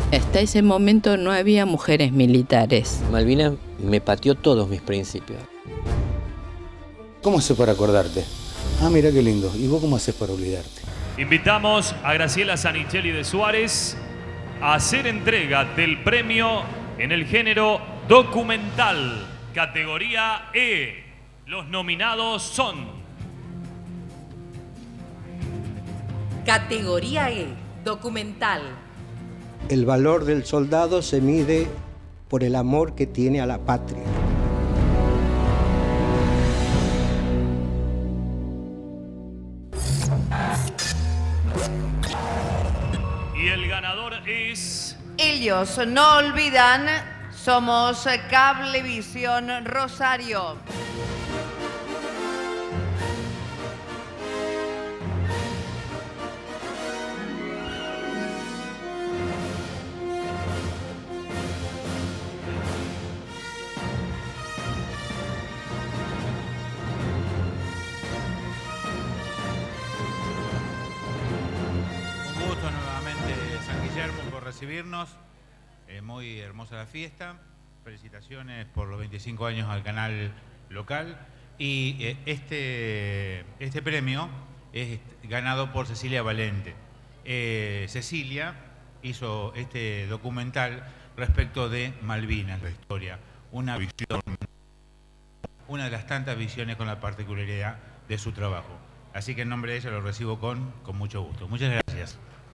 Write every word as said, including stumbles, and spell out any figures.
Hasta ese momento no había mujeres militares. Malvinas me pateó todos mis principios. ¿Cómo haces para acordarte? Ah, mira qué lindo. ¿Y vos cómo haces para olvidarte? Invitamos a Graciela Zanichelli de Suárez a hacer entrega del premio en el género documental, categoría E. Los nominados son... Categoría E, documental. El valor del soldado se mide por el amor que tiene a la patria. Y el ganador es... Ellos no olvidan, somos Cablevisión Rosario. San Guillermo por recibirnos, eh, muy hermosa la fiesta, felicitaciones por los veinticinco años al canal local y eh, este, este premio es ganado por Cecilia Valente. Eh, Cecilia hizo este documental respecto de Malvinas, la historia, una visión, una de las tantas visiones con la particularidad de su trabajo. Así que en nombre de ella lo recibo con, con mucho gusto. Muchas gracias.